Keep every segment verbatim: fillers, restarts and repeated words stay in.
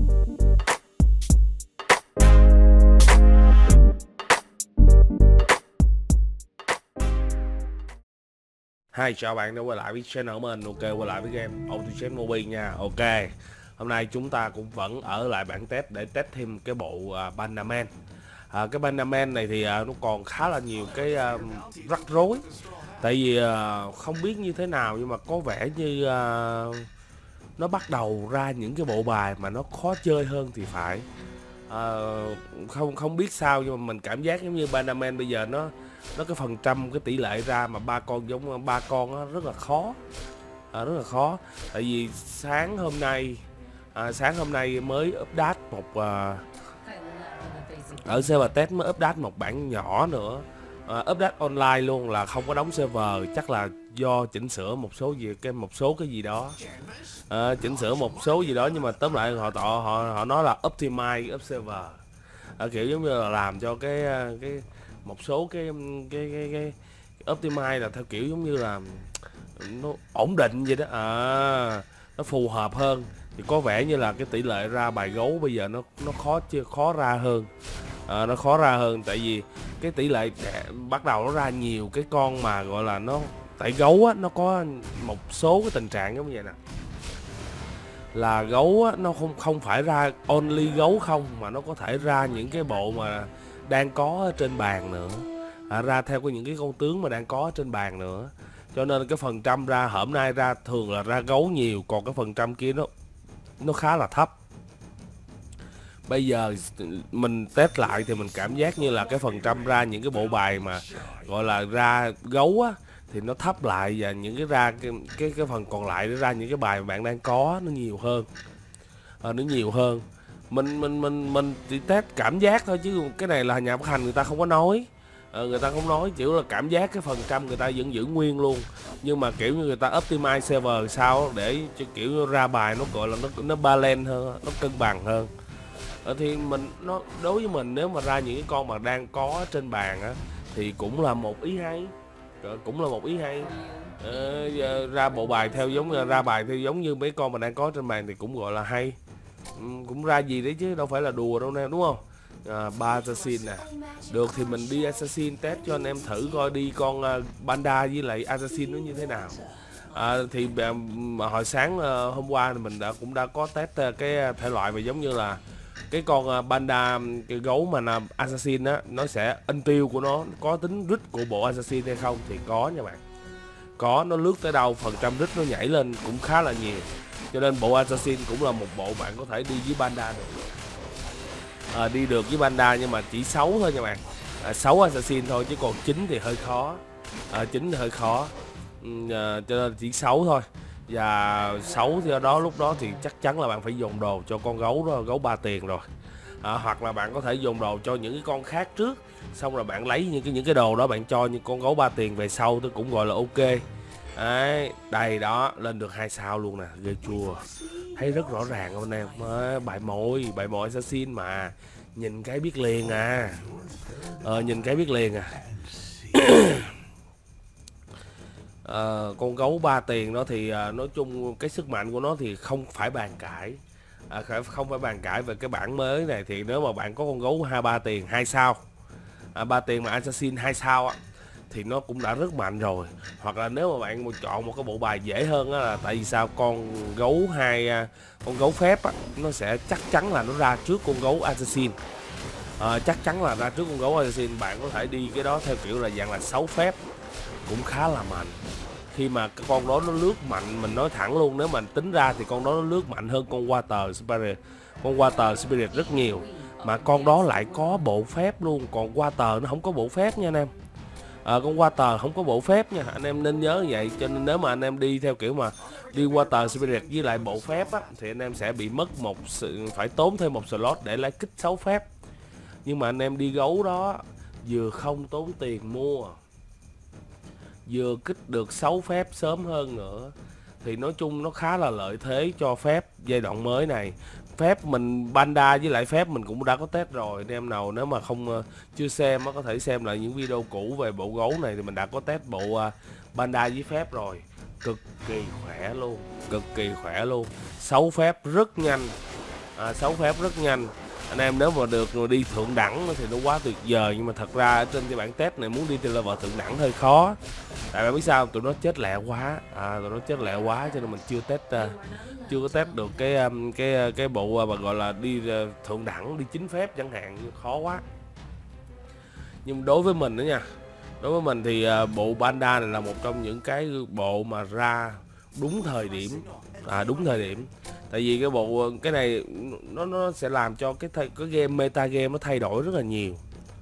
Hi, chào bạn đã quay lại với channel của mình. Ok, quay lại với game AutoChat Mobile nha. Ok, hôm nay chúng ta cũng vẫn ở lại bảng test để test thêm cái bộ uh, Bandaman. À, cái Bandaman này thì uh, nó còn khá là nhiều cái uh, rắc rối. Tại vì uh, không biết như thế nào nhưng mà có vẻ như uh, nó bắt đầu ra những cái bộ bài mà nó khó chơi hơn thì phải. Uh, không không biết sao nhưng mà mình cảm giác giống như Bandaman bây giờ nó nó cái phần trăm cái tỷ lệ ra mà ba con giống ba con đó, rất là khó, à, rất là khó. Tại vì sáng hôm nay à, sáng hôm nay mới update một à, ở server test mới update một bản nhỏ nữa, à, update online luôn, là không có đóng server, chắc là do chỉnh sửa một số gì cái một số cái gì đó, à, chỉnh sửa một số gì đó, nhưng mà tóm lại họ tọ họ họ nói là optimize up server, à, kiểu giống như là làm cho cái cái một số cái cái cái, cái, cái optimize là theo kiểu giống như là nó ổn định vậy đó, à, nó phù hợp hơn. Thì có vẻ như là cái tỷ lệ ra bài gấu bây giờ nó nó khó chưa khó ra hơn, à, nó khó ra hơn tại vì cái tỷ lệ bắt đầu nó ra nhiều cái con mà gọi là nó tại gấu á, nó có một số cái tình trạng giống như vậy nè, là gấu á, nó không không phải ra only gấu không mà nó có thể ra những cái bộ mà đang có ở trên bàn nữa, à, ra theo cái những cái con tướng mà đang có ở trên bàn nữa, cho nên cái phần trăm ra hôm nay ra thường là ra gấu nhiều, còn cái phần trăm kia nó nó khá là thấp. Bây giờ mình test lại thì mình cảm giác như là cái phần trăm ra những cái bộ bài mà gọi là ra gấu á thì nó thấp lại, và những cái ra cái cái, cái phần còn lại để ra những cái bài mà bạn đang có nó nhiều hơn, à, nó nhiều hơn. Mình mình mình mình chỉ test cảm giác thôi chứ cái này là nhà phát hành người ta không có nói, à, người ta không nói, chỉ là cảm giác cái phần trăm người ta vẫn giữ nguyên luôn, nhưng mà kiểu như người ta optimize server sao để cho kiểu như ra bài nó gọi là nó nó balance hơn, nó cân bằng hơn. À, thì mình nó đối với mình nếu mà ra những cái con mà đang có trên bàn á thì cũng là một ý hay, cũng là một ý hay. Ờ, ra bộ bài theo giống ra bài theo giống như mấy con mà đang có trên bàn thì cũng gọi là hay, ừ, cũng ra gì đấy chứ đâu phải là đùa đâu nè, đúng không? À, ba assassin nè, được thì mình đi assassin test cho anh em thử coi đi con uh, Panda với lại assassin nó như thế nào. À, thì mà hồi sáng uh, hôm qua thì mình đã cũng đã có test uh, cái thể loại mà giống như là cái con uh, Panda cái gấu mà là assassin á, nó sẽ anh tiêu của nó có tính rít của bộ assassin hay không, thì có nha bạn, có, nó lướt tới đâu phần trăm rít nó nhảy lên cũng khá là nhiều, cho nên bộ assassin cũng là một bộ bạn có thể đi với Panda được, à, đi được với Panda nhưng mà chỉ sáu thôi nha bạn, à, sáu assassin thôi chứ còn chín thì hơi khó, à, chín thì hơi khó, ừ, à, cho nên chỉ sáu thôi, và sáu theo đó lúc đó thì chắc chắn là bạn phải dồn đồ cho con gấu đó, gấu ba tiền rồi, à, hoặc là bạn có thể dồn đồ cho những cái con khác trước, xong rồi bạn lấy những cái những cái đồ đó bạn cho những con gấu ba tiền về sau, tôi cũng gọi là ok. Đấy, đây đó, lên được hai sao luôn nè, ghê chua, thấy rất rõ ràng không anh em, à, bài mồi bài mồi assassin mà nhìn cái biết liền à, ờ, nhìn cái biết liền à. À, con gấu ba tiền đó thì à, nói chung cái sức mạnh của nó thì không phải bàn cãi, à, không phải bàn cãi về cái bản mới này. Thì nếu mà bạn có con gấu hai ba tiền hai sao, à, ba tiền mà assassin hai sao á, thì nó cũng đã rất mạnh rồi. Hoặc là nếu mà bạn chọn một cái bộ bài dễ hơn á, là tại vì sao con gấu hai con gấu phép á, nó sẽ chắc chắn là nó ra trước con gấu assassin, à, chắc chắn là ra trước con gấu assassin. Bạn có thể đi cái đó theo kiểu là dạng là sáu phép cũng khá là mạnh, khi mà cái con đó nó lướt mạnh, mình nói thẳng luôn, nếu mình tính ra thì con đó nó lướt mạnh hơn con Water Spirit, con Water Spirit rất nhiều, mà con đó lại có bộ phép luôn, còn Water nó không có bộ phép nha anh em, à, con Water không có bộ phép nha, anh em nên nhớ như vậy. Cho nên nếu mà anh em đi theo kiểu mà đi Water Spirit với lại bộ phép á, thì anh em sẽ bị mất một sự, phải tốn thêm một slot để lấy kích sáu phép. Nhưng mà anh em đi gấu đó vừa không tốn tiền mua, vừa kích được sáu phép sớm hơn nữa, thì nói chung nó khá là lợi thế cho phép giai đoạn mới này. Phép mình Panda với lại phép mình cũng đã có test rồi, anh em nào nếu mà không uh, chưa xem có thể xem lại những video cũ về bộ gấu này, thì mình đã có test bộ uh, Panda với phép rồi, cực kỳ khỏe luôn, cực kỳ khỏe luôn, sáu phép rất nhanh, à, sáu phép rất nhanh. Anh em nếu mà được rồi đi thượng đẳng thì nó quá tuyệt vời, nhưng mà thật ra ở trên cái bản test này muốn đi trên level thượng đẳng hơi khó. Tại bạn biết sao, tụi nó chết lẹ quá, à, tụi nó chết lẹ quá cho nên mình chưa test uh, chưa có test được cái um, cái cái bộ mà gọi là đi uh, thượng đẳng, đi chính phép chẳng hạn, khó quá. Nhưng đối với mình đó nha, đối với mình thì uh, bộ Panda này là một trong những cái bộ mà ra đúng thời điểm, à, đúng thời điểm. Tại vì cái bộ cái này nó nó sẽ làm cho cái thay, cái game meta game nó thay đổi rất là nhiều.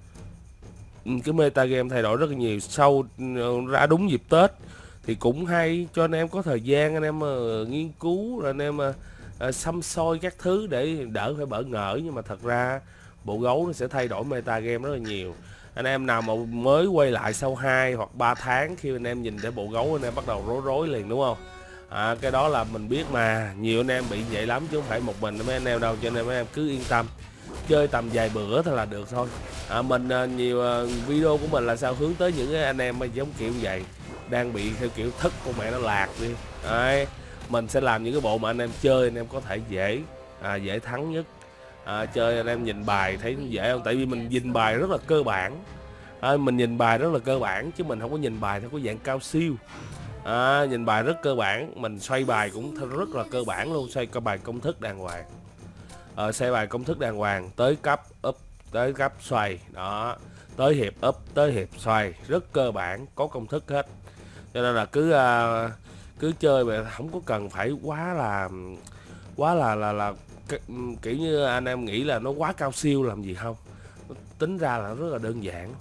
Cái meta game thay đổi rất là nhiều sau ra đúng dịp Tết thì cũng hay cho anh em có thời gian anh em uh, nghiên cứu, rồi anh em uh, xăm soi các thứ để đỡ phải bỡ ngỡ. Nhưng mà thật ra bộ gấu nó sẽ thay đổi meta game rất là nhiều. Anh em nào mà mới quay lại sau hai hoặc ba tháng, khi anh em nhìn thấy bộ gấu anh em bắt đầu rối rối liền, đúng không? À, cái đó là mình biết mà, nhiều anh em bị vậy lắm chứ không phải một mình mấy anh em đâu, cho nên mấy em cứ yên tâm, chơi tầm vài bữa thôi là được thôi. À, mình nhiều video của mình là sao hướng tới những cái anh em mà giống kiểu vậy, đang bị theo kiểu thức con mẹ nó lạc đi. Đấy, mình sẽ làm những cái bộ mà anh em chơi anh em có thể dễ à, dễ thắng nhất. À, chơi anh em nhìn bài thấy dễ không? Tại vì mình nhìn bài rất là cơ bản, à, mình nhìn bài rất là cơ bản chứ mình không có nhìn bài theo cái dạng cao siêu. À, nhìn bài rất cơ bản, mình xoay bài cũng rất là cơ bản luôn, xoay cái bài công thức đàng hoàng. Ờ, xoay bài công thức đàng hoàng, tới cấp up, tới cấp xoay, đó, tới hiệp up, tới hiệp xoay, rất cơ bản, có công thức hết. Cho nên là cứ uh, cứ chơi mà không có cần phải quá là quá là là là kiểu như anh em nghĩ là nó quá cao siêu làm gì không. Tính ra là rất là đơn giản,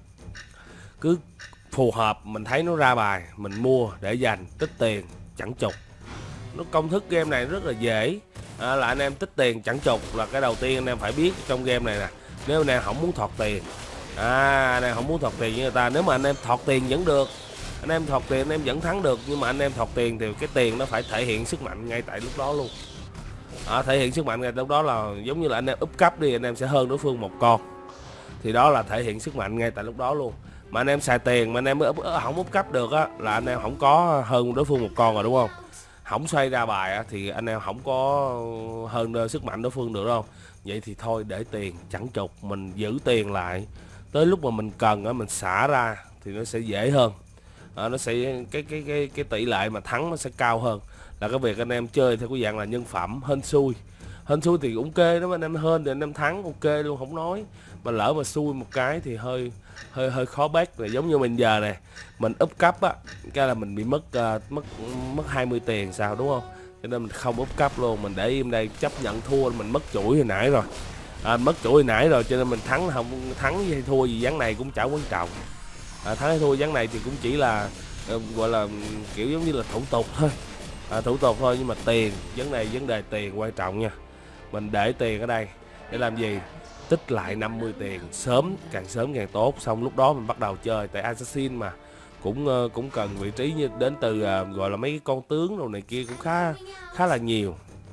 cứ phù hợp mình thấy nó ra bài mình mua để dành, tích tiền chẳng chục. Nó công thức game này rất là dễ, à, là anh em tích tiền chẳng chục là cái đầu tiên anh em phải biết trong game này nè. Nếu anh em không muốn thọt tiền, à, anh em không muốn thọt tiền với người ta, nếu mà anh em thọt tiền vẫn được, anh em thọt tiền anh em vẫn thắng được, nhưng mà anh em thọt tiền thì cái tiền nó phải thể hiện sức mạnh ngay tại lúc đó luôn. À, thể hiện sức mạnh ngay lúc đó là giống như là anh em úp cấp đi, anh em sẽ hơn đối phương một con, thì đó là thể hiện sức mạnh ngay tại lúc đó luôn. Mà anh em xài tiền mà anh em úp, không úp cấp được á, là anh em không có hơn đối phương một con rồi, đúng không? Không xoay ra bài á, thì anh em không có hơn sức mạnh đối phương được đâu. Vậy thì thôi để tiền chẳng chục, mình giữ tiền lại, tới lúc mà mình cần á mình xả ra thì nó sẽ dễ hơn. À, nó sẽ cái cái cái cái tỷ lệ mà thắng nó sẽ cao hơn là cái việc anh em chơi theo cái dạng là nhân phẩm hên xui. Hên xui thì ok, nếu mà anh em hên thì anh em thắng ok luôn không nói, mà lỡ mà xui một cái thì hơi hơi hơi khó bác. Là giống như mình giờ này mình úp cấp á, cái là mình bị mất uh, mất mất hai mươi tiền sao, đúng không? Cho nên mình không úp cấp luôn, mình để im đây chấp nhận thua, mình mất chuỗi hồi nãy rồi, à, mất chuỗi hồi nãy rồi cho nên mình thắng không thắng hay thua gì ván này cũng chả quan trọng. À, thắng hay thua ván này thì cũng chỉ là uh, gọi là kiểu giống như là thủ tục thôi, à, thủ tục thôi. Nhưng mà tiền, vấn đề vấn đề tiền quan trọng nha. Mình để tiền ở đây để làm gì? Tích lại năm mươi tiền sớm, càng sớm càng tốt, xong lúc đó mình bắt đầu chơi. Tại Assassin mà cũng uh, cũng cần vị trí như đến từ uh, gọi là mấy cái con tướng đồ này kia cũng khá khá là nhiều,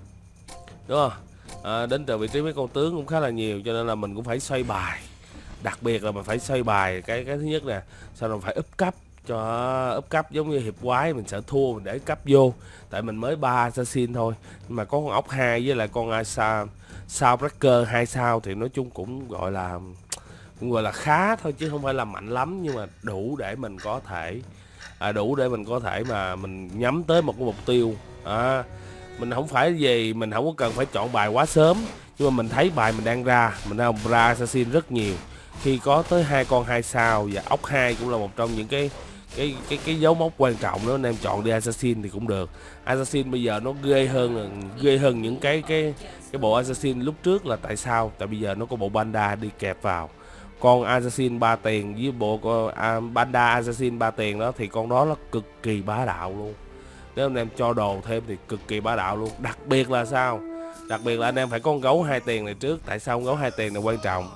đúng không? À, đến từ vị trí mấy con tướng cũng khá là nhiều, cho nên là mình cũng phải xoay bài. Đặc biệt là mình phải xoay bài cái cái thứ nhất nè, sau đó phải úp cấp cho úp cấp, giống như hiệp quái mình sợ thua mình để cấp vô, tại mình mới ba assassin thôi. Nhưng mà có con ốc hai với lại con sao sao breaker hai sao thì nói chung cũng gọi là cũng gọi là khá thôi chứ không phải là mạnh lắm, nhưng mà đủ để mình có thể à, đủ để mình có thể mà mình nhắm tới một cái mục tiêu. À, mình không phải gì mình không có cần phải chọn bài quá sớm, nhưng mà mình thấy bài mình đang ra, mình đang ra assassin rất nhiều. Khi có tới hai con hai sao và ốc hai cũng là một trong những cái cái cái cái dấu mốc quan trọng. Nếu anh em chọn đi assassin thì cũng được. Assassin bây giờ nó ghê hơn ghê hơn những cái cái cái bộ assassin lúc trước. Là tại sao? Tại bây giờ nó có bộ Panda đi kẹp vào. Con assassin ba tiền với bộ uh, Panda assassin ba tiền đó thì con đó nó cực kỳ bá đạo luôn. Nếu anh em cho đồ thêm thì cực kỳ bá đạo luôn. Đặc biệt là sao? Đặc biệt là anh em phải có con gấu hai tiền này trước. Tại sao con gấu hai tiền này quan trọng?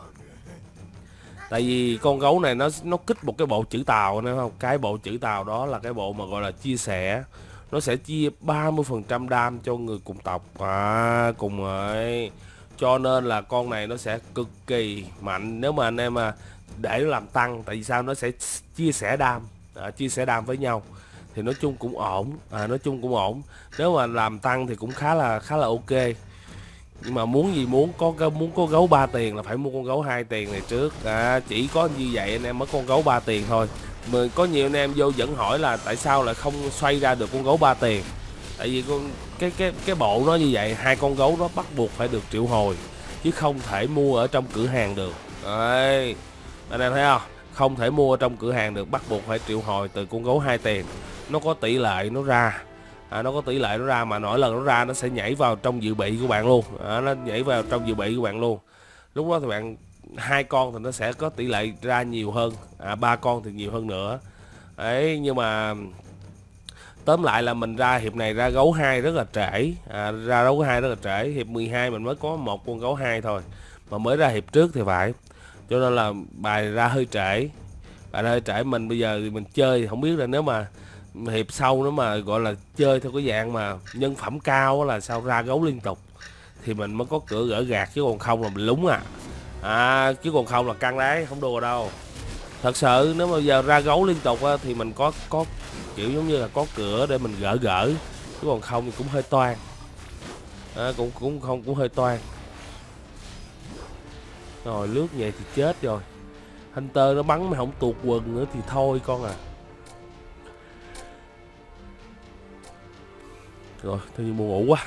Tại vì con gấu này nó nó kích một cái bộ chữ tàu nữa không? Cái bộ chữ tàu đó là cái bộ mà gọi là chia sẻ. Nó sẽ chia ba mươi phần trăm đam cho người cùng tộc. À, cùng rồi. Cho nên là con này nó sẽ cực kỳ mạnh nếu mà anh em mà để nó làm tăng. Tại vì sao? Nó sẽ chia sẻ đam, à, chia sẻ đam với nhau thì nói chung cũng ổn, à, nói chung cũng ổn. Nếu mà làm tăng thì cũng khá là khá là ok. Nhưng mà muốn gì muốn có cái muốn có gấu ba tiền là phải mua con gấu hai tiền này trước. À, chỉ có như vậy anh em mới con gấu ba tiền thôi. Mà có nhiều anh em vô vẫn hỏi là tại sao lại không xoay ra được con gấu ba tiền. Tại vì con cái cái cái bộ nó như vậy, hai con gấu đó bắt buộc phải được triệu hồi chứ không thể mua ở trong cửa hàng được. Đấy, anh em thấy không? Không thể mua ở trong cửa hàng được, bắt buộc phải triệu hồi từ con gấu hai tiền. Nó có tỷ lệ nó ra. À, nó có tỷ lệ nó ra mà mỗi lần nó ra nó sẽ nhảy vào trong dự bị của bạn luôn. À, nó nhảy vào trong dự bị của bạn luôn. Lúc đó thì bạn hai con thì nó sẽ có tỷ lệ ra nhiều hơn, à, ba con thì nhiều hơn nữa. Đấy, nhưng mà tóm lại là mình ra hiệp này ra gấu hai rất là trễ. À, ra gấu hai rất là trễ. Hiệp mười hai mình mới có một con gấu hai thôi, mà mới ra hiệp trước thì phải, cho nên là bài ra hơi trễ. Bài ra hơi trễ. Mình bây giờ thì mình chơi không biết là nếu mà hiệp sau nó mà gọi là chơi theo cái dạng mà nhân phẩm cao là sao ra gấu liên tục thì mình mới có cửa gỡ gạt, chứ còn không là mình lúng à. À, chứ còn không là căng đấy, không đùa đâu. Thật sự nếu mà giờ ra gấu liên tục á, thì mình có có kiểu giống như là có cửa để mình gỡ gỡ, chứ còn không thì cũng hơi toan. À, cũng cũng không cũng hơi toan. Rồi lướt về thì chết rồi. Hunter nó bắn mà không tuột quần nữa thì thôi con à. Rồi thôi buồn ngủ quá.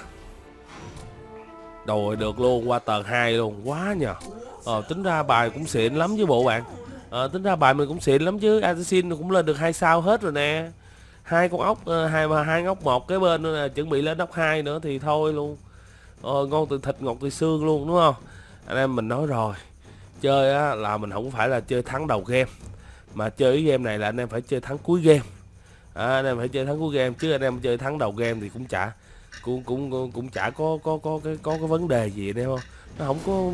Rồi được luôn, qua tờ hai luôn, quá nhờ. Ờ, tính ra bài cũng xịn lắm chứ bộ bạn. Ờ, tính ra bài mình cũng xịn lắm chứ. Assassin cũng lên được hai sao hết rồi nè. Hai con ốc, hai mà hai ốc một cái bên nữa, chuẩn bị lên ốc hai nữa thì thôi luôn. Ờ, ngon từ thịt ngọt từ xương luôn đúng không? Anh em mình nói rồi, chơi á là mình không phải là chơi thắng đầu game, mà chơi cái game này là anh em phải chơi thắng cuối game. À, anh em phải chơi thắng cuối game, chứ anh em chơi thắng đầu game thì cũng chả cũng cũng cũng, cũng chả có có có cái có cái vấn đề gì đấy không. Nó không có,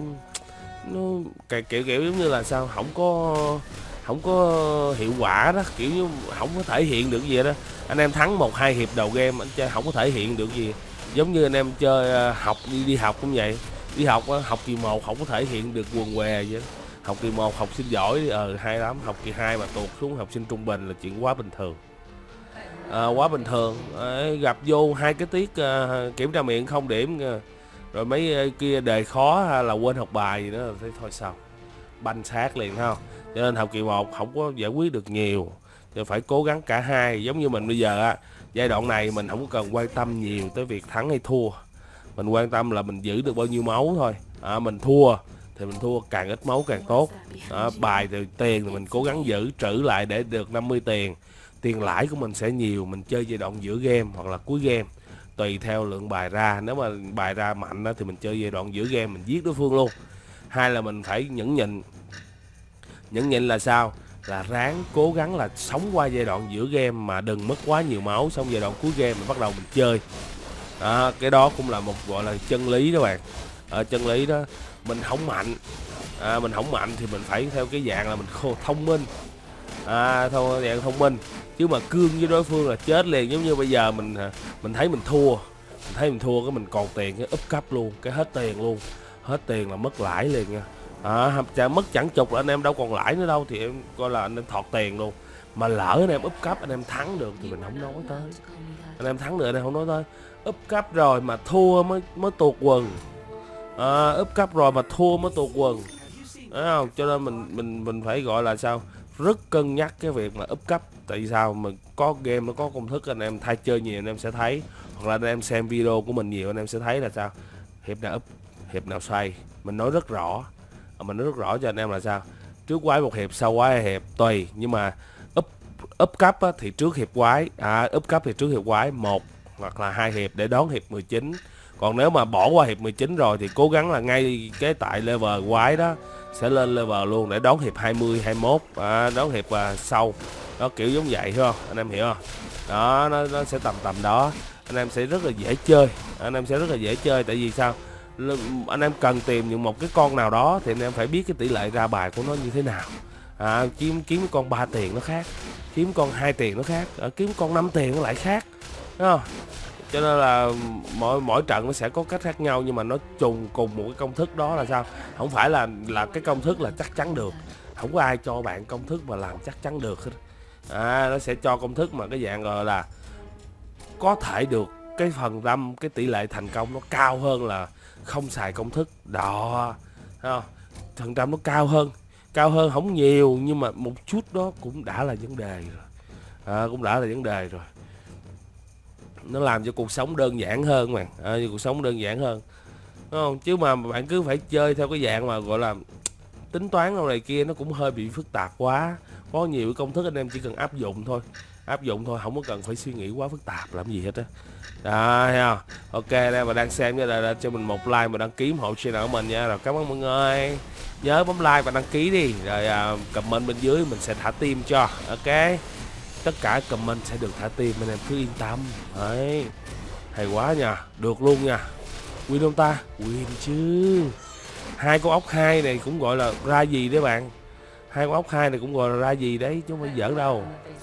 nó kiểu kiểu giống như là sao, không có không có hiệu quả đó, kiểu như không có thể hiện được gì đó. Anh em thắng một hai hiệp đầu game anh chơi không có thể hiện được gì. Giống như anh em chơi học đi đi học cũng vậy. Đi học học kỳ một không có thể hiện được quần què vậy. Học kỳ một học sinh giỏi ờ hay lắm, học kỳ hai mà tụt xuống học sinh trung bình là chuyện quá bình thường. À, quá bình thường. À, gặp vô hai cái tiết à, kiểm tra miệng không điểm à, rồi mấy kia đề khó hay là quên học bài gì đó thấy thôi sao banh xác liền không. Cho nên học kỳ một không có giải quyết được nhiều, thì phải cố gắng cả hai. Giống như mình bây giờ á, giai đoạn này mình không cần quan tâm nhiều tới việc thắng hay thua, mình quan tâm là mình giữ được bao nhiêu máu thôi. À, mình thua thì mình thua càng ít máu càng tốt. À, bài thì tiền thì mình cố gắng giữ trữ lại để được năm mươi tiền. Tiền lãi của mình sẽ nhiều, mình chơi giai đoạn giữa game hoặc là cuối game tùy theo lượng bài ra. Nếu mà bài ra mạnh đó, thì mình chơi giai đoạn giữa game mình giết đối phương luôn. Hai là mình phải nhẫn nhịn. Nhẫn nhịn là sao? Là ráng cố gắng là sống qua giai đoạn giữa game mà đừng mất quá nhiều máu, xong giai đoạn cuối game mình bắt đầu mình chơi. À, cái đó cũng là một gọi là chân lý đó bạn. Ở chân lý đó, mình không mạnh, à, mình không mạnh thì mình phải theo cái dạng là mình khô thông minh. À, thôi dạng thông minh, chứ mà cương với đối phương là chết liền. Giống như bây giờ mình mình thấy mình thua, mình thấy mình thua cái mình còn tiền cái úp cấp luôn, cái hết tiền luôn, hết tiền là mất lãi liền nha. À, chả mất chẳng chục là anh em đâu còn lãi nữa đâu, thì em coi là anh em thọt tiền luôn. Mà lỡ anh em úp cấp anh em thắng được thì mình không nói tới. Anh em thắng được anh em không nói tới. Úp cấp rồi mà thua mới mới tuột quần. À, úp cấp rồi mà thua mới tuột quần. Đấy không? Cho nên mình mình mình phải gọi là sao, rất cân nhắc cái việc mà úp cấp. Tại vì sao mình có game nó có công thức, anh em thay chơi nhiều anh em sẽ thấy, hoặc là anh em xem video của mình nhiều anh em sẽ thấy là sao, hiệp nào úp, hiệp nào xoay. Mình nói rất rõ, mình nói rất rõ cho anh em là sao, trước quái một hiệp, sau quái hiệp tùy, nhưng mà úp úp cấp á, thì trước hiệp quái, à, úp cấp thì trước hiệp quái một hoặc là hai hiệp để đón hiệp mười chín. Còn nếu mà bỏ qua hiệp mười chín rồi thì cố gắng là ngay cái tại level quái đó sẽ lên level luôn để đón hiệp hai mươi, hai mươi mốt, à, đón hiệp à, sau đó, kiểu giống vậy hiểu không anh em, hiểu không? Đó, nó, nó sẽ tầm tầm đó, anh em sẽ rất là dễ chơi, anh em sẽ rất là dễ chơi. Tại vì sao, anh em cần tìm những một cái con nào đó thì anh em phải biết cái tỷ lệ ra bài của nó như thế nào. À, kiếm kiếm con ba tiền nó khác, kiếm con hai tiền nó khác, à, kiếm con năm tiền nó lại khác, đúng không? Cho nên là mỗi mỗi trận nó sẽ có cách khác nhau, nhưng mà nó trùng cùng một cái công thức đó là sao, không phải là là cái công thức là chắc chắn được. Không có ai cho bạn công thức mà làm chắc chắn được hết. À, nó sẽ cho công thức mà cái dạng gọi là có thể được, cái phần trăm cái tỷ lệ thành công nó cao hơn là không xài công thức đó, thấy không? Phần trăm nó cao hơn, cao hơn không nhiều nhưng mà một chút đó cũng đã là vấn đề rồi, à, cũng đã là vấn đề rồi. Nó làm cho cuộc sống đơn giản hơn mà, à, cuộc sống đơn giản hơn, đúng không? Chứ mà bạn cứ phải chơi theo cái dạng mà gọi là tính toán đâu này kia, nó cũng hơi bị phức tạp quá. Có nhiều công thức anh em chỉ cần áp dụng thôi, áp dụng thôi, không có cần phải suy nghĩ quá phức tạp làm gì hết á. Đó, thấy không? Ok, đây mà đang xem cho, cho mình một like và đăng ký ủng hộ channel của mình nha. Rồi cảm ơn mọi người, nhớ bấm like và đăng ký đi, rồi uh, comment bên dưới mình sẽ thả tim cho. Ok, tất cả comment sẽ được thả tim, anh em cứ yên tâm. Đấy, hay quá nha, được luôn nha. Win không ta? Win chứ. Hai con ốc hai này cũng gọi là ra gì đấy bạn, hai con ốc hai này cũng gọi là ra gì đấy chứ không phải giỡn đâu.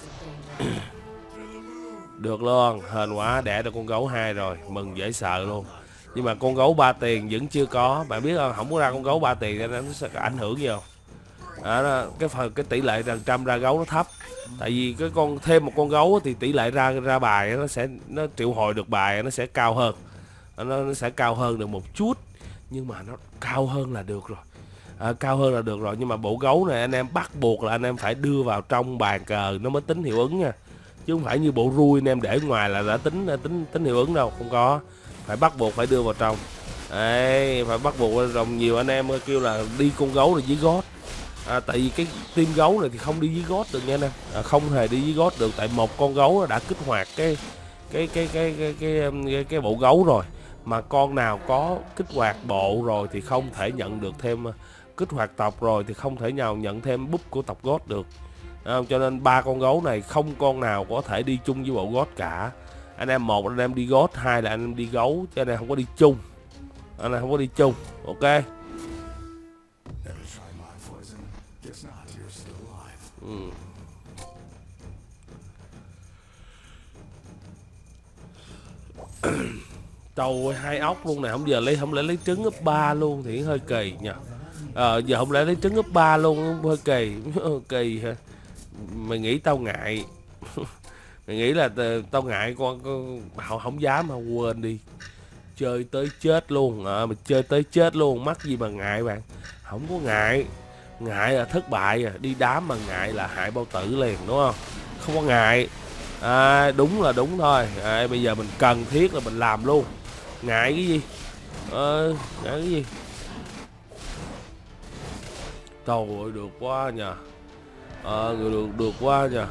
Được luôn, hên quá, đẻ được con gấu hai rồi, mừng dễ sợ luôn. Nhưng mà con gấu ba tiền vẫn chưa có, bạn biết không? Không có ra con gấu ba tiền nên nó sẽ ảnh hưởng gì không? À, cái phần cái tỷ lệ phần trăm ra gấu nó thấp, tại vì cái con thêm một con gấu thì tỷ lệ ra ra bài nó sẽ nó triệu hồi được bài nó sẽ cao hơn, nó, nó sẽ cao hơn được một chút, nhưng mà nó cao hơn là được rồi, à, cao hơn là được rồi. Nhưng mà bộ gấu này anh em bắt buộc là anh em phải đưa vào trong bàn cờ nó mới tính hiệu ứng nha, chứ không phải như bộ rui anh em để ngoài là đã tính tính tính hiệu ứng đâu, không có, phải bắt buộc phải đưa vào trong. Đấy, phải bắt buộc. Rồng nhiều anh em kêu là đi con gấu là dưới gót, à, tại vì cái team gấu này thì không đi dưới gót được nha anh em, à, không hề đi dưới gót được, tại một con gấu đã kích hoạt cái cái cái cái cái cái cái, cái, cái bộ gấu rồi, mà con nào có kích hoạt bộ rồi thì không thể nhận được thêm, kích hoạt tộc rồi thì không thể nào nhận thêm búp của tộc gót được, à, cho nên ba con gấu này không con nào có thể đi chung với bộ gót cả. Anh em một anh em đi gót, hai là anh em đi gấu, cho nên không có đi chung, anh em không có đi chung. Ok. Ừ. Trâu hai ốc luôn này, không giờ lấy không lẽ lấy trứng ấp ba luôn thì hơi kỳ nha. Ờ, giờ không lẽ lấy trứng ấp ba luôn hơi kỳ. Kỳ hả? Mày nghĩ tao ngại? Mày nghĩ là tao ngại con, con họ không dám mà quên đi. Chơi tới chết luôn, à, mày chơi tới chết luôn, mắc gì mà ngại bạn? Không có ngại, ngại là thất bại, à. Đi đám mà ngại là hại bao tử liền, đúng không? Không có ngại, à, đúng là đúng thôi. À, bây giờ mình cần thiết là mình làm luôn, ngại cái gì? Ờ, ngại cái gì? Trời ơi, được quá nha, ờ, được được quá nha.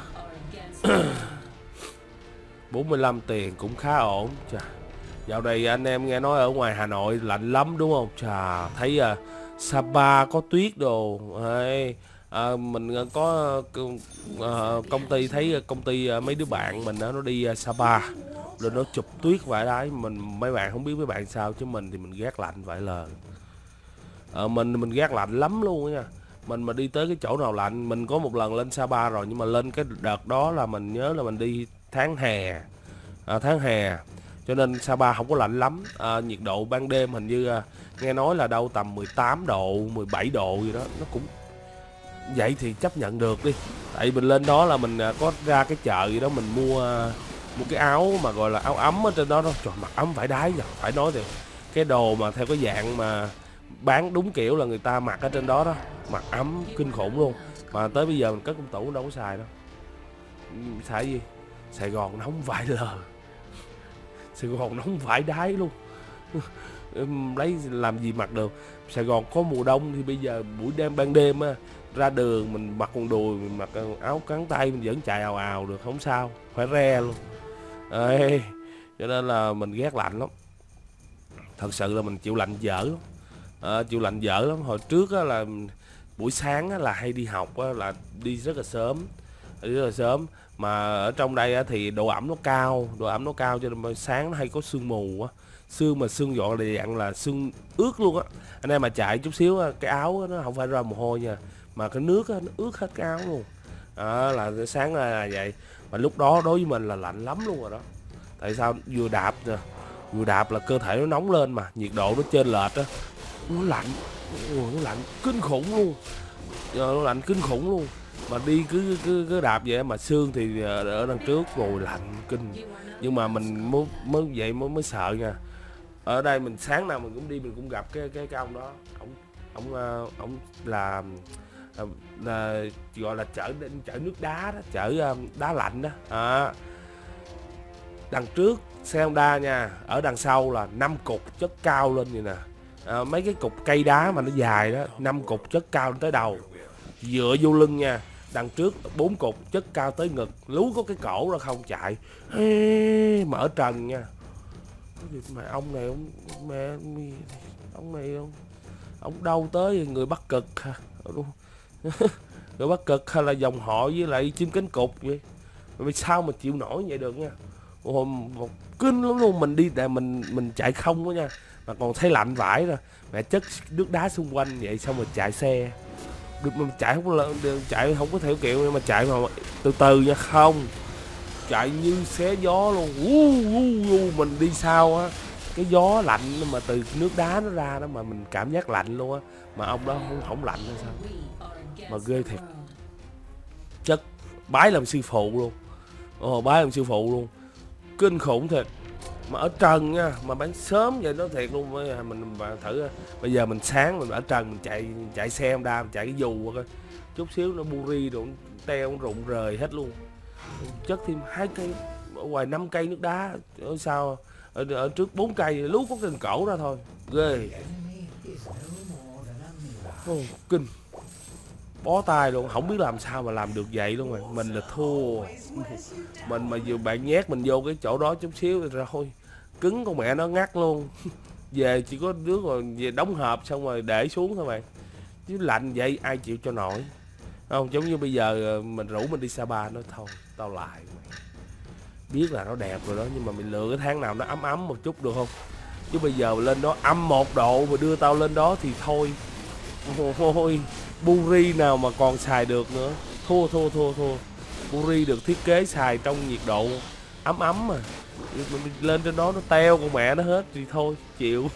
bốn mươi lăm tiền cũng khá ổn. Chà, dạo này anh em nghe nói ở ngoài Hà Nội lạnh lắm đúng không? Chà, thấy à, Sapa có tuyết đồ. Đấy, à, mình có à, công ty, thấy công ty à, mấy đứa bạn mình đó, nó đi à, Sapa rồi nó chụp tuyết vậy đấy. Mình mấy bạn không biết mấy bạn sao, chứ mình thì mình ghét lạnh vậy là, à, mình mình ghét lạnh lắm luôn nha. Mình mà đi tới cái chỗ nào lạnh, mình có một lần lên Sapa rồi, nhưng mà lên cái đợt đó là mình nhớ là mình đi tháng hè, à, tháng hè, cho nên Sapa không có lạnh lắm, à, nhiệt độ ban đêm hình như à, nghe nói là đâu tầm mười tám độ, mười bảy độ gì đó, nó cũng vậy thì chấp nhận được đi. Tại mình lên đó là mình à, có ra cái chợ gì đó, mình mua à, mua cái áo mà gọi là áo ấm ở trên đó đó. Trời, mặc ấm vải đái rồi, phải nói thì cái đồ mà theo cái dạng mà bán đúng kiểu là người ta mặc ở trên đó đó, mặc ấm kinh khủng luôn. Mà tới bây giờ mình cất trong tủ đâu có xài đâu. Xài gì? Sài Gòn nóng vải lờ, Sài Gòn nóng vải đái luôn. Lấy làm gì mặc được. Sài Gòn có mùa đông thì bây giờ buổi đêm ban đêm á, ra đường mình mặc quần đùi, mình mặc áo cắn tay mình vẫn chạy ào ào được, không sao, phải re luôn. Ê, cho nên là mình ghét lạnh lắm, thật sự là mình chịu lạnh dở lắm, à, chịu lạnh dở lắm. Hồi trước á, là buổi sáng á, là hay đi học á, là đi rất là sớm, đi rất là sớm. Mà ở trong đây á, thì độ ẩm nó cao, độ ẩm nó cao cho nên sáng nó hay có sương mù á, sương mà sương dọn là dạng là sương ướt luôn á. Anh em mà chạy chút xíu á, cái áo á, nó không phải ra mồ hôi nha, mà cái nước á, nó ướt hết cái áo luôn. À, là sáng là vậy. Mà lúc đó đối với mình là lạnh lắm luôn rồi đó. Tại sao? Vừa đạp nè, vừa đạp là cơ thể nó nóng lên, mà nhiệt độ nó chênh lệch á, nó lạnh. Ôi, nó lạnh kinh khủng luôn, nó lạnh kinh khủng luôn. Mà đi cứ cứ cứ đạp vậy mà xương thì ở đằng trước rồi lạnh kinh. Nhưng mà mình mới mới vậy mới mới sợ nha. ở đây mình sáng nào mình cũng đi, mình cũng gặp cái cái cái ông đó. Ông ông ông là, là gọi là chở chở nước đá đó, chở đá lạnh đó. À, đằng trước xe Honda nha, ở đằng sau là năm cục chất cao lên vậy nè. À, mấy cái cục cây đá mà nó dài đó, năm cục chất cao lên tới đầu, dựa vô lưng nha. Đằng trước bốn cục chất cao tới ngực, lú có cái cổ ra không chạy. Ê, mở trần nha. Mà ông này ông mẹ ông này ông ông đâu tới người Bắc Cực hả? Người Bắc Cực hay là dòng họ với lại chim cánh cụt vậy? Vì sao mà chịu nổi vậy được nha? Ồ, một kinh lắm luôn. Mình đi tại mình mình chạy không đó nha, mà còn thấy lạnh vãi rồi. Mẹ chất nước đá xung quanh vậy, xong rồi chạy xe được mà chạy không là chạy không có theo kiểu, nhưng mà chạy mà từ từ nha, không chạy như xé gió luôn. uh, uh, uh, mình đi sau á, cái gió lạnh mà từ nước đá nó ra đó mà mình cảm giác lạnh luôn á, mà ông đó không, không lạnh hay sao mà ghê thiệt. Chất bái làm sư phụ luôn. Ồ, bái làm sư phụ luôn, kinh khủng thiệt. Mà ở trần nha, mà bán sớm vậy nó thiệt luôn. Mình thử bây giờ mình sáng mình ở trần mình chạy chạy xe Honda, mình chạy cái dù coi chút xíu nó buri rồi teo nó rụng rời hết luôn. Chất thêm hai cây ở ngoài, năm cây nước đá ở sau, ở, ở trước bốn cây lú có cần cổ ra thôi, ghê. Oh, kinh bó tay luôn, không biết làm sao mà làm được vậy luôn. Mà mình là thua. Mình mà vừa bạn nhét mình vô cái chỗ đó chút xíu rồi thôi cứng con mẹ nó ngắt luôn. Về chỉ có đứa rồi về đóng hộp xong rồi để xuống thôi bạn, chứ lạnh vậy ai chịu cho nổi. Không giống như bây giờ mình rủ mình đi Sapa, nói thôi tao lại mày. Biết là nó đẹp rồi đó, nhưng mà mình lựa cái tháng nào nó ấm ấm một chút được không? Chứ bây giờ lên đó âm một độ mà đưa tao lên đó thì thôi. Ôi, Buri nào mà còn xài được nữa. Thua thua thua thua. Buri được thiết kế xài trong nhiệt độ ấm ấm mà mình lên trên đó nó teo con mẹ nó hết thì thôi chịu.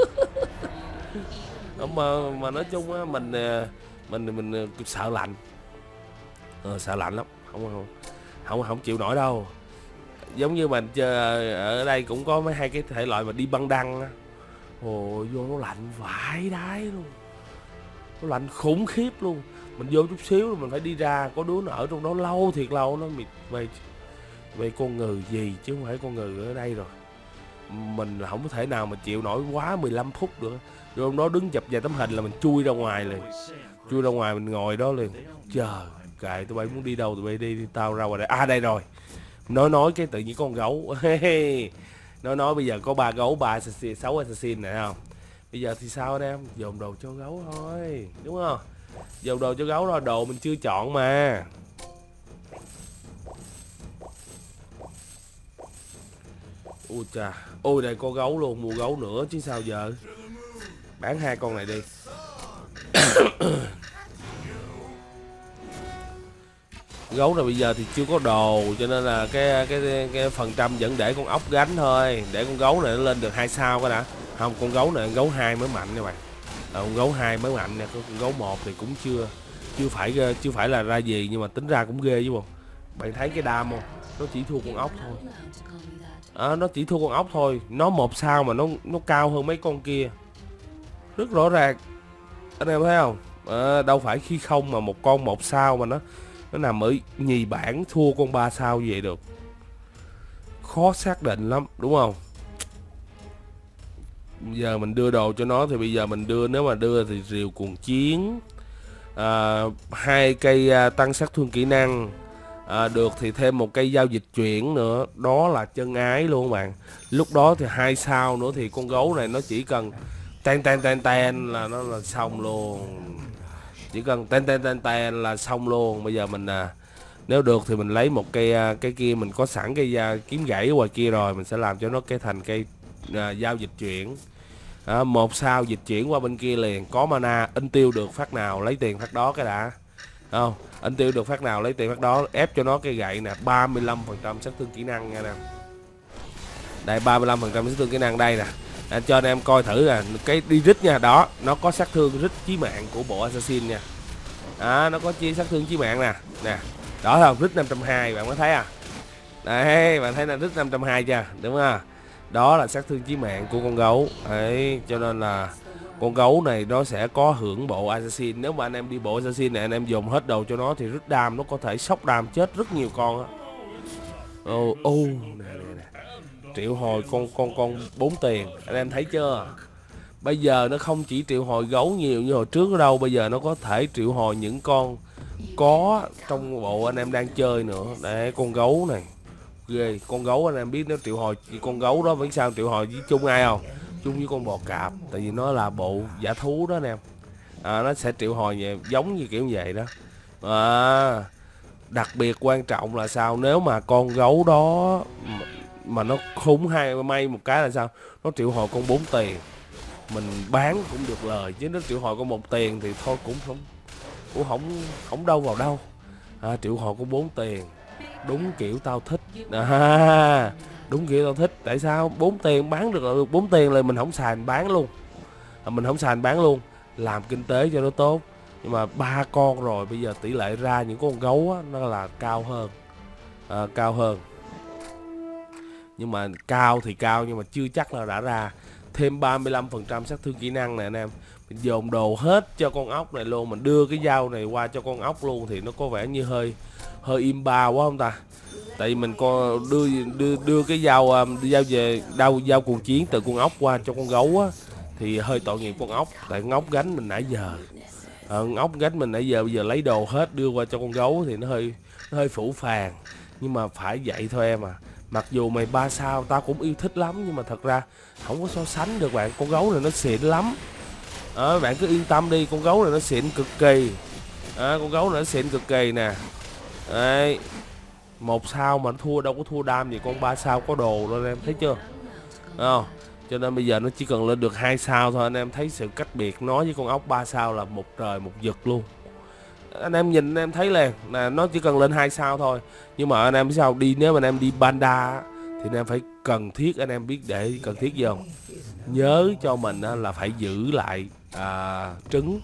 mà mà nói chung á, mình mình mình, mình sợ lạnh. Ờ, sợ lạnh lắm, không không không không chịu nổi đâu. Giống như mình chơi ở đây cũng có mấy hai cái thể loại mà đi băng đăng á. Ồ, vô nó lạnh vãi đái luôn, nó lạnh khủng khiếp luôn. Mình vô chút xíu rồi mình phải đi ra, có đứa nó ở trong đó lâu thiệt lâu, nó mệt về về con người gì chứ không phải con người ở đây rồi. Mình là không có thể nào mà chịu nổi quá mười lăm phút được. Rồi nó đứng chụp vài tấm hình là mình chui ra ngoài liền, chui ra ngoài mình ngồi đó liền. Trời, kệ tụi bay muốn đi đâu tụi bay đi, đi tao ra ngoài đây. À đây rồi, nói nói cái tự nhiên con gấu. nói nói bây giờ có ba gấu, ba assassin, sáu assassin này không? Bây giờ thì sao anh em, dồn đồ cho gấu thôi, đúng không? Dồn đồ cho gấu rồi, đồ mình chưa chọn mà. Ui chà, ôi đây có gấu luôn, mua gấu nữa chứ sao giờ. Bán hai con này đi. Gấu này bây giờ thì chưa có đồ, cho nên là cái cái cái phần trăm vẫn để con ốc gánh thôi, để con gấu này nó lên được hai sao cái đã. Không, con gấu này con gấu hai mới mạnh nha bạn. À, con gấu hai mới mạnh nè, con gấu một thì cũng chưa chưa phải chưa phải là ra gì, nhưng mà tính ra cũng ghê chứ bộ. Bạn thấy cái đam không? Nó chỉ thua con ốc thôi. À, nó chỉ thua con ốc thôi, nó một sao mà nó nó cao hơn mấy con kia, rất rõ ràng. Anh em thấy không? À, đâu phải khi không mà một con một sao mà nó nó nằm ở nhì bảng thua con ba sao như vậy được. Khó xác định lắm, đúng không? Giờ mình đưa đồ cho nó thì bây giờ mình đưa, nếu mà đưa thì rìu cuồng chiến, à, hai cây à, tăng sát thương kỹ năng, à, được thì thêm một cây giao dịch chuyển nữa, đó là chân ái luôn các bạn. Lúc đó thì hai sao nữa thì con gấu này nó chỉ cần ten ten ten ten là nó là xong luôn, chỉ cần ten ten ten ten là xong luôn. Bây giờ mình à, nếu được thì mình lấy một cây cái kia, mình có sẵn cây à, kiếm gãy ở ngoài kia rồi, mình sẽ làm cho nó cái thành cây à, giao dịch chuyển. À, một sao dịch chuyển qua bên kia liền, có mana in tiêu được phát nào lấy tiền phát đó cái đã. Không, in tiêu được phát nào lấy tiền phát đó, ép cho nó cây gậy nè, ba mươi lăm phần trăm sát thương kỹ năng nha nè. Đây ba mươi lăm phần trăm sát thương kỹ năng đây nè. À, cho anh em coi thử là cái đi rít nha, đó, nó có sát thương rít chí mạng của bộ assassin nha. À, nó có chi sát thương chí mạng nè, nè. Đó không, rít năm trăm hai mươi bạn có thấy à? Đấy, bạn thấy là rít năm trăm hai mươi chưa? Đúng không? Đó là sát thương chí mạng của con gấu ấy, cho nên là con gấu này nó sẽ có hưởng bộ assassin. Nếu mà anh em đi bộ assassin này, anh em dùng hết đầu cho nó thì rít đam, nó có thể sốc đam chết rất nhiều con á. Ô ô nè nè nè, triệu hồi con con con bốn tiền, anh em thấy chưa? Bây giờ nó không chỉ triệu hồi gấu nhiều như hồi trước ở đâu, bây giờ nó có thể triệu hồi những con có trong bộ anh em đang chơi nữa. Đấy, con gấu này ghê. Con gấu anh em biết nó triệu hồi, con gấu đó biết sao triệu hồi với chung ai không? Chung với con bò cạp, tại vì nó là bộ giả thú đó anh em. À, nó sẽ triệu hồi về, giống như kiểu như vậy đó. À, đặc biệt quan trọng là sao? Nếu mà con gấu đó mà, mà nó khủng hay may một cái là sao? Nó triệu hồi con bốn tiền, mình bán cũng được lời, chứ nó triệu hồi con một tiền thì thôi cũng không cũng không không đâu vào đâu. À, triệu hồi con bốn tiền đúng kiểu tao thích. À, đúng kiểu tao thích. Tại sao? Bốn tiền bán được là được, bốn tiền là mình không xài mình bán luôn. À, mình không xài mình bán luôn, làm kinh tế cho nó tốt. Nhưng mà ba con rồi, bây giờ tỷ lệ ra những con gấu á, nó là cao hơn. À, cao hơn. Nhưng mà cao thì cao, nhưng mà chưa chắc là đã ra. Thêm ba mươi lăm phần trăm sát thương kỹ năng này anh em. Mình dồn đồ hết cho con ốc này luôn, mình đưa cái dao này qua cho con ốc luôn thì nó có vẻ như hơi hơi im ba quá không ta? Tại vì mình có đưa đưa đưa cái dao dao về đau dao cuồng chiến từ con ốc qua cho con gấu á, thì hơi tội nghiệp con ốc, tại con ốc gánh mình nãy giờ. À, con ốc gánh mình nãy giờ, bây giờ lấy đồ hết đưa qua cho con gấu thì nó hơi nó hơi phủ phàng. Nhưng mà phải vậy thôi em à. Mặc dù mày ba sao tao cũng yêu thích lắm, nhưng mà thật ra không có so sánh được bạn. Con gấu này nó xịn lắm. À, bạn cứ yên tâm đi, con gấu này nó xịn cực kỳ. À, con gấu này nó xịn cực kỳ nè. Đấy, một sao mà nó thua đâu có thua đam gì con ba sao có đồ đâu anh em thấy chưa? Không? Cho nên bây giờ nó chỉ cần lên được hai sao thôi, anh em thấy sự cách biệt nó với con ốc ba sao là một trời một vực luôn. Anh em nhìn anh em thấy liền là nó chỉ cần lên hai sao thôi. Nhưng mà anh em biết sao đi, nếu mà anh em đi panda thì anh em phải cần thiết, anh em biết để cần thiết gì không? Nhớ cho mình là phải giữ lại à, trứng.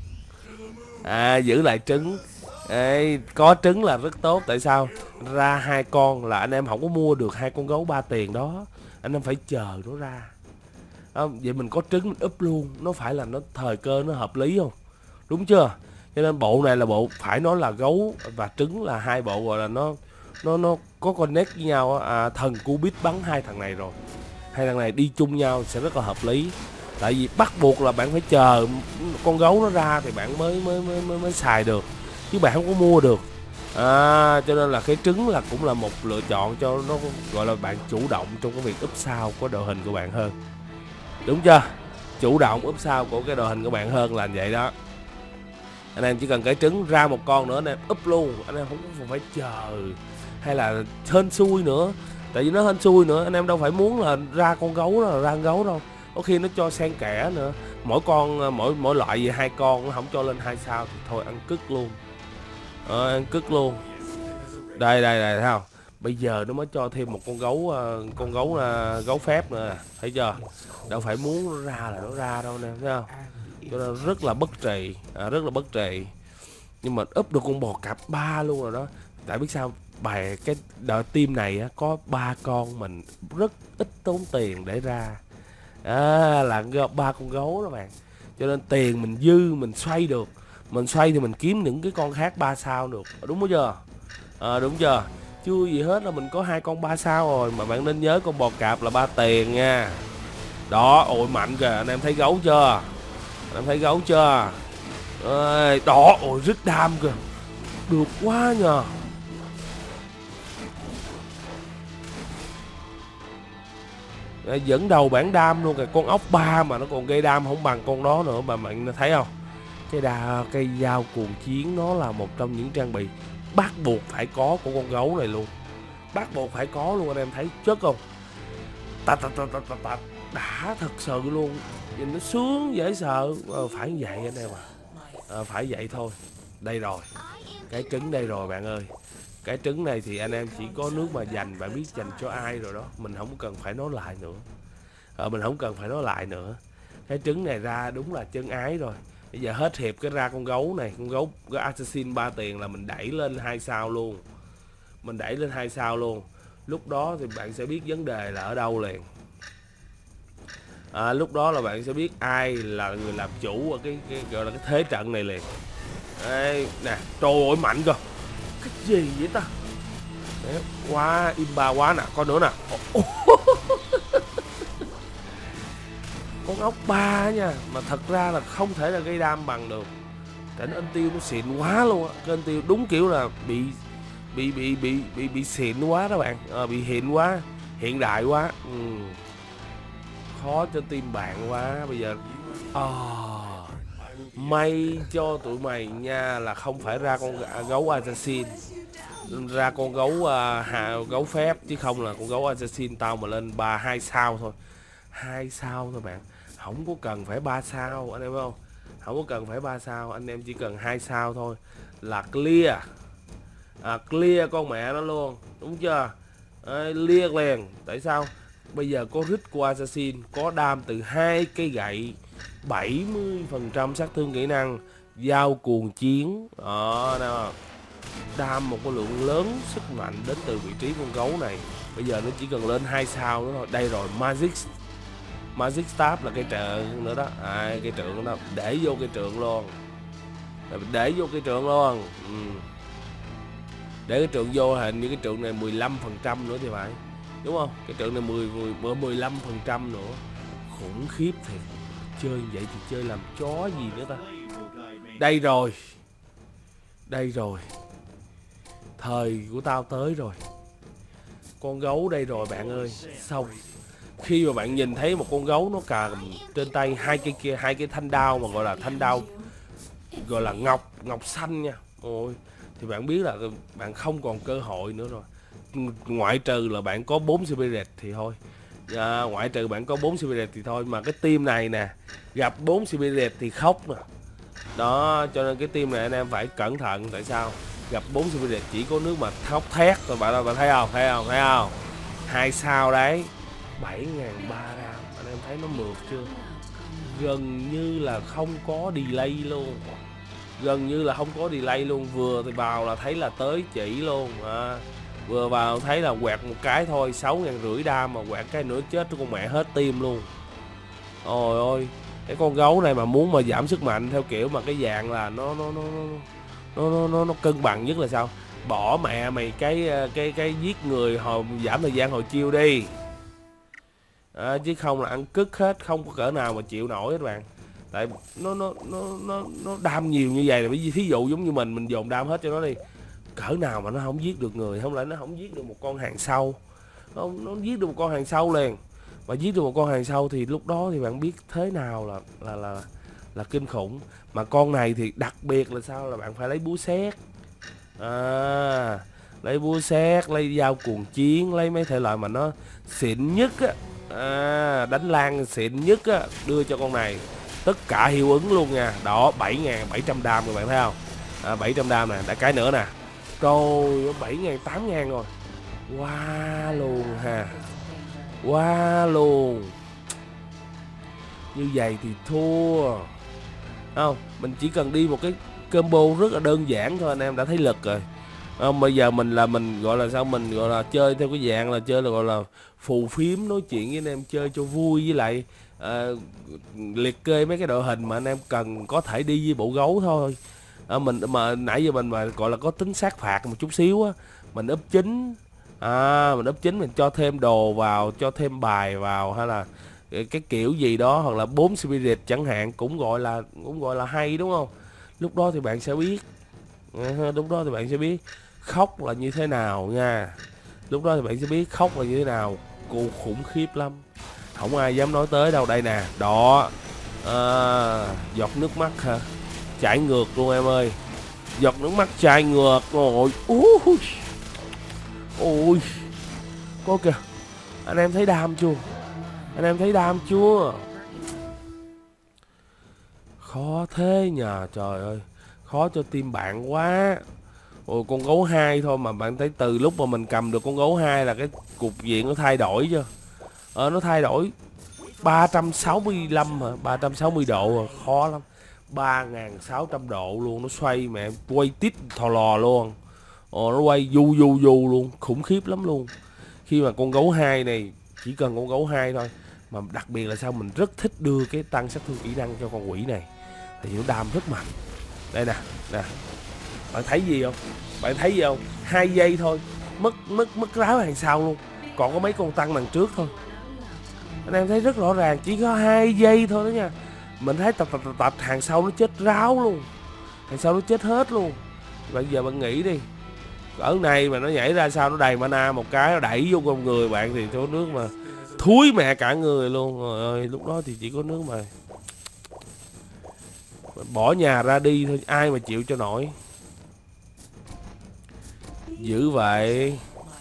À, giữ lại trứng. Ê, có trứng là rất tốt. Tại sao? Ra hai con là anh em không có mua được hai con gấu ba tiền đó, anh em phải chờ nó ra. À, vậy mình có trứng mình úp luôn, nó phải là nó thời cơ nó hợp lý không? Đúng chưa? Cho nên bộ này là bộ phải nói là gấu và trứng là hai bộ gọi là nó nó nó có connect với nhau. À, thần Cubit bắn hai thằng này rồi, hai thằng này đi chung nhau sẽ rất là hợp lý. Tại vì bắt buộc là bạn phải chờ con gấu nó ra thì bạn mới mới mới mới, mới xài được, chứ bạn không có mua được. À, cho nên là cái trứng là cũng là một lựa chọn cho nó, gọi là bạn chủ động trong cái việc úp sao của đội hình của bạn hơn. Đúng chưa? Chủ động úp sao của cái đội hình của bạn hơn là vậy đó. Anh em chỉ cần cái trứng ra một con nữa anh em úp luôn, anh em không có phải chờ hay là hên xui nữa. Tại vì nó hên xui nữa, anh em đâu phải muốn là ra con gấu đó là ra con gấu đâu. Có khi nó cho xen kẽ nữa, mỗi con mỗi mỗi loại về hai con, nó không cho lên hai sao thì thôi ăn cứt luôn. À, ăn cứt luôn. Đây đây đây thấy không? Bây giờ nó mới cho thêm một con gấu, con gấu là gấu phép nữa, thấy chưa? Đâu phải muốn ra là nó ra đâu nè, thấy không? Cho nên rất là bất trì, à, rất là bất trì. Nhưng mà úp được con bò cạp ba luôn rồi đó. Tại biết sao? Bài cái đội team này á, có ba con mình rất ít tốn tiền để ra. À, là ba con gấu đó bạn. Cho nên tiền mình dư mình xoay được. Mình xoay thì mình kiếm những cái con khác ba sao được. Đúng không chưa? À, đúng chưa? Chưa gì hết là mình có hai con ba sao rồi. Mà bạn nên nhớ con bò cạp là ba tiền nha. Đó, ôi mạnh kìa, anh em thấy gấu chưa? Anh em thấy gấu chưa? À, đó, ôi rít đam kìa. Được quá nhờ. À, dẫn đầu bảng đam luôn kìa. Con ốc ba mà nó còn gây đam không bằng con đó nữa mà bạn thấy không? Cái đà cây dao cuồng chiến nó là một trong những trang bị bắt buộc phải có của con gấu này luôn. Bắt buộc phải có luôn, anh em thấy chất không? Ta ta ta ta ta ta đã thật sự luôn. Nhìn nó sướng dễ sợ. À, phải vậy anh em à. À, phải vậy thôi. Đây rồi. Cái trứng đây rồi bạn ơi. Cái trứng này thì anh em chỉ có nước mà dành, bạn biết dành cho ai rồi đó. Mình không cần phải nói lại nữa. À, mình không cần phải nói lại nữa. Cái trứng này ra đúng là chân ái rồi. Bây giờ hết hiệp cái ra con gấu này, con gấu cái assassin ba tiền là mình đẩy lên hai sao luôn. Mình đẩy lên hai sao luôn. Lúc đó thì bạn sẽ biết vấn đề là ở đâu liền. À, lúc đó là bạn sẽ biết ai là người làm chủ ở cái, cái gọi là cái thế trận này liền. Đây nè, trời ơi mạnh cơ. Cái gì vậy ta? Đấy, quá imba quá nè, con nữa nè. Con ốc ba nha, mà thật ra là không thể là gây đam bằng được. Tại nó anh tiêu nó xịn quá luôn á. Cái anh tiêu đúng kiểu là bị bị bị bị bị bị xịn quá đó bạn, à, bị hiện quá, hiện đại quá. Ừ. Khó cho team bạn quá bây giờ. À, may cho tụi mày nha là không phải ra con gấu assassin, ra con gấu uh, hà, gấu phép, chứ không là con gấu assassin tao mà lên ba hai sao thôi, hai sao thôi bạn, không có cần phải ba sao anh em không, không có cần phải ba sao, anh em chỉ cần hai sao thôi là clear, à, clear con mẹ nó luôn, đúng chưa? À, clear liền. Tại sao? Bây giờ có rít của assassin, có đam từ hai cây gậy, bảy mươi phần trăm sát thương kỹ năng, dao cuồng chiến đó nào, đam một cái lượng lớn sức mạnh đến từ vị trí con gấu này. Bây giờ nó chỉ cần lên hai sao nữa thôi. Đây rồi, magic magic staff là cây trượng nữa đó, à, cây trượng đó để vô cây trượng luôn, để vô cây trượng luôn. Ừ. Để cái trượng vô, hình như cái trượng này mười lăm phần trăm nữa thì phải, đúng không? Cái trượng này mười mười mười lăm phần trăm nữa, khủng khiếp thiệt. Chơi vậy thì chơi làm chó gì nữa ta. Đây rồi, đây rồi, thời của tao tới rồi, con gấu đây rồi bạn ơi. Xong khi mà bạn nhìn thấy một con gấu nó cầm trên tay hai cái kia, hai cái thanh đao mà gọi là thanh đao gọi là ngọc ngọc xanh nha, ôi, thì bạn biết là bạn không còn cơ hội nữa rồi, ngoại trừ là bạn có bốn spirit thì thôi, à, ngoại trừ bạn có bốn spirit thì thôi. Mà cái team này nè, gặp bốn spirit thì khóc nè đó, cho nên cái team này anh em phải cẩn thận. Tại sao? Gặp bốn spirit chỉ có nước mà khóc thét rồi bạn, bạn thấy không, thấy không, thấy không? Hai sao đấy, bảy ngàn ba trăm, anh em thấy nó mượt chưa? Gần như là không có delay luôn, gần như là không có delay luôn. Vừa thì vào là thấy là tới chỉ luôn, à, vừa vào thấy là quẹt một cái thôi, sáu ngàn rưỡi đam mà quẹt cái nữa chết con mẹ hết tim luôn. Ôi ôi, cái con gấu này mà muốn mà giảm sức mạnh theo kiểu mà cái dạng là nó nó nó nó nó nó, nó cân bằng nhất là sao? Bỏ mẹ mày cái cái cái giết người hồi giảm thời gian hồi chiêu đi, à, chứ không là ăn cứt hết, không có cỡ nào mà chịu nổi hết bạn. Tại nó nó nó nó nó đam nhiều như vậy là, bởi vì thí dụ giống như mình mình dồn đam hết cho nó đi, cỡ nào mà nó không giết được người, không lẽ nó không giết được một con hàng sâu, nó, nó giết được một con hàng sâu liền. Và giết được một con hàng sâu thì lúc đó thì bạn biết thế nào là là là là kinh khủng. Mà con này thì đặc biệt là sao, là bạn phải lấy búa sét, à, lấy búa sét, lấy dao cuồng chiến, lấy mấy thể loại mà nó xịn nhất á, à, đánh lan xịn nhất á, đưa cho con này tất cả hiệu ứng luôn nha. Đó, bảy ngàn bảy trăm đam các bạn thấy không, à, bảy trăm đam nè, đã cái nữa nè, rồi bảy ngàn tám ngàn rồi, wow luôn ha, wow luôn. Như vậy thì thua không, mình chỉ cần đi một cái combo rất là đơn giản thôi anh em đã thấy lực rồi. Không, bây giờ mình là mình gọi là sao, mình gọi là chơi theo cái dạng là chơi là gọi là phù phiếm, nói chuyện với anh em chơi cho vui, với lại à, liệt kê mấy cái đội hình mà anh em cần có thể đi với bộ gấu thôi. À, mình mà nãy giờ mình mà gọi là có tính sát phạt một chút xíu á, mình úp chính, à, mình úp chính mình cho thêm đồ vào, cho thêm bài vào, hay là cái, cái kiểu gì đó, hoặc là bốn spirit chẳng hạn, cũng gọi là cũng gọi là hay, đúng không? Lúc đó thì bạn sẽ biết, à, lúc đó thì bạn sẽ biết khóc là như thế nào nha. Lúc đó thì bạn sẽ biết khóc là như thế nào, cô khủng khiếp lắm, không ai dám nói tới đâu. Đây nè, đó, à, giọt nước mắt hả, chảy ngược luôn em ơi, giọt nước mắt chảy ngược rồi. Ui, ui, có kìa, anh em thấy đam chưa, anh em thấy đam chưa? Khó thế nhờ, trời ơi, khó cho team bạn quá. Ôi, con gấu hai thôi mà bạn thấy từ lúc mà mình cầm được con gấu hai là cái cục diện nó thay đổi chưa? Ờ, nó thay đổi ba trăm sáu mươi lăm hả, ba trăm sáu mươi độ à, khó lắm. ba nghìn sáu trăm độ luôn, nó xoay mẹ quay tít thò lò luôn. Ồ, nó quay du du du luôn, khủng khiếp lắm luôn. Khi mà con gấu hai này, chỉ cần con gấu hai thôi Mà đặc biệt là sao mình rất thích đưa cái tăng sát thương kỹ năng cho con quỷ này, thì nó đam rất mạnh. Đây nè, nè, bạn thấy gì không? Bạn thấy gì không? Hai giây thôi, mất mất mất ráo hàng sau luôn. Còn có mấy con tăng đằng trước thôi. Anh em thấy rất rõ ràng, chỉ có hai giây thôi đó nha. Mình thấy tập tập tập, tập hàng sau nó chết ráo luôn, hàng sau nó chết hết luôn. Bây giờ bạn nghĩ đi, ở này mà nó nhảy ra sao nó đầy mana một cái nó đẩy vô con người bạn thì chỗ nước mà thúi mẹ cả người luôn. Rồi ơi, lúc đó thì chỉ có nước mà bỏ nhà ra đi thôi, ai mà chịu cho nổi. Dữ vậy.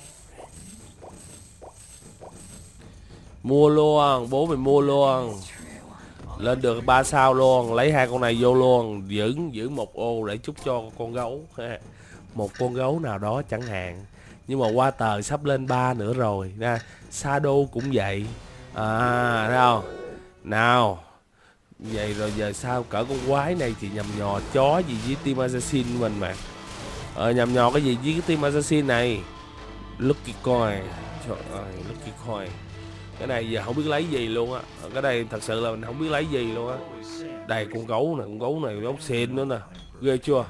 Mua luôn, bố mình mua luôn. Lên được ba sao luôn, lấy hai con này vô luôn, giữ giữ một ô để chúc cho con gấu. Một con gấu nào đó chẳng hạn. Nhưng mà qua tờ sắp lên ba nữa rồi nha. Shadow cũng vậy. À thấy không? Nào. Vậy rồi giờ sao cỡ con quái này thì nhầm nhò chó gì với team assassin của mình mà. Ờ nhầm nhò cái gì với cái team assassin này. Lucky coin. Trời ơi, lucky coin. Cái này giờ không biết lấy gì luôn á. Cái này thật sự là mình không biết lấy gì luôn á. Đây con gấu này, con gấu này gấu xin nữa nè. Ghê chưa?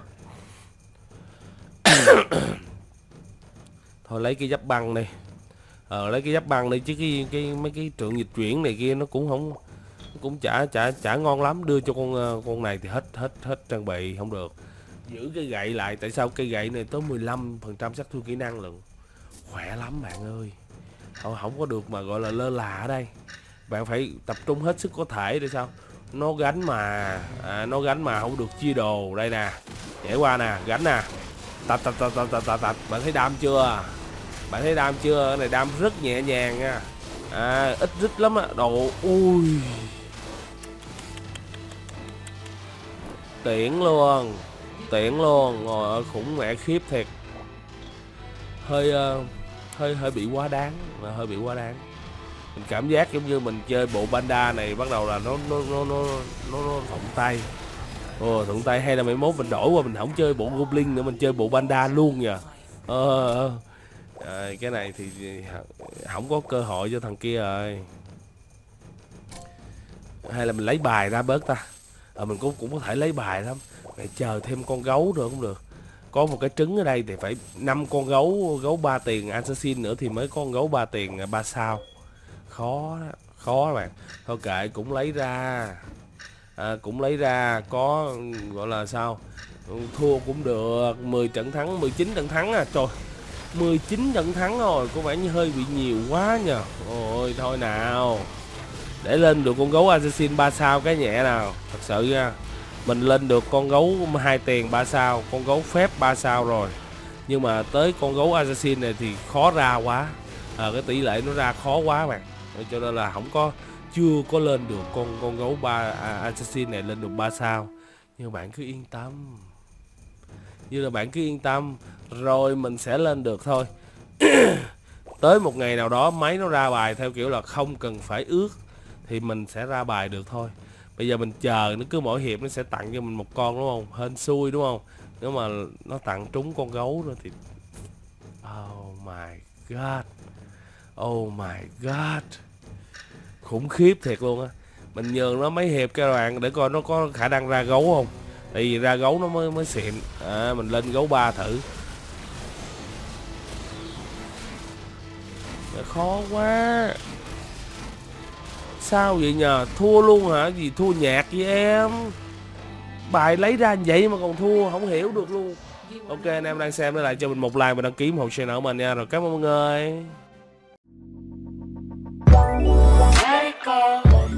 Thôi lấy cái giáp băng đi. Ờ lấy cái giáp băng đi chứ cái cái mấy cái trượng dịch chuyển này kia nó cũng không cũng chả chả chả ngon lắm. Đưa cho con con này thì hết hết hết trang bị không được. Giữ cái gậy lại, tại sao cây gậy này tới mười lăm phần trăm sát thương kỹ năng lận. Khỏe lắm bạn ơi. Không, không có được mà gọi là lơ là ở đây. Bạn phải tập trung hết sức có thể để sao? Nó gánh mà à, nó gánh mà không được chia đồ. Đây nè, nhảy qua nè, gánh nè. Tạch tạch tạch tạch tạch tạch. Bạn thấy đam chưa? Bạn thấy đam chưa? Cái này đam rất nhẹ nhàng nha. À, ít rít lắm á. Đồ ui. Tiễn luôn. Tiễn luôn. Ngồi khủng mẹ khiếp thiệt. Hơi uh, hơi hơi bị quá đáng, mà hơi bị quá đáng. Mình cảm giác giống như mình chơi bộ Panda này bắt đầu là nó nó nó nó nó, nó thuận tay. Ồ, thuận tay. Hay là mấy mốt mình đổi qua mình không chơi bộ Goblin nữa, mình chơi bộ Panda luôn nha. Ờ à, cái này thì không có cơ hội cho thằng kia rồi. Hay là mình lấy bài ra bớt ta. Ờ mình cũng cũng có thể lấy bài lắm. Phải chờ thêm con gấu nữa cũng được. Có một cái trứng ở đây thì phải năm con gấu gấu ba tiền assassin nữa thì mới có con gấu ba tiền ba sao. Khó đó, khó đó bạn. Thôi kệ, cũng lấy ra. À, cũng lấy ra có gọi là sao? Thua cũng được, mười trận thắng, mười chín trận thắng à. Trời, mười chín trận thắng rồi, có vẻ như hơi bị nhiều quá nhờ. Ôi thôi nào. Để lên được con gấu assassin ba sao cái nhẹ nào, thật sự nha. Mình lên được con gấu hai tiền ba sao, con gấu phép ba sao rồi. Nhưng mà tới con gấu assassin này thì khó ra quá. À, cái tỷ lệ nó ra khó quá bạn. Cho nên là không có chưa có lên được con con gấu ba à, assassin này lên được ba sao. Nhưng bạn cứ yên tâm. Như là bạn cứ yên tâm rồi mình sẽ lên được thôi. Tới một ngày nào đó máy nó ra bài theo kiểu là không cần phải ước thì mình sẽ ra bài được thôi. Bây giờ mình chờ nó cứ mỗi hiệp nó sẽ tặng cho mình một con đúng không? Hên xui đúng không? Nếu mà nó tặng trúng con gấu rồi thì oh my god. Oh my god. Khủng khiếp thiệt luôn á. Mình nhường nó mấy hiệp các bạn để coi nó có khả năng ra gấu không. Tại vì ra gấu nó mới mới xịn. À, mình lên gấu ba thử. Khó quá. Sao vậy nhờ? Thua luôn hả? Gì thua nhạt vậy em? Bài lấy ra vậy mà còn thua, không hiểu được luôn. Ok, anh em đang xem để lại cho mình một like và đăng ký ủng hộ channel của mình nha. Rồi cảm ơn mọi người.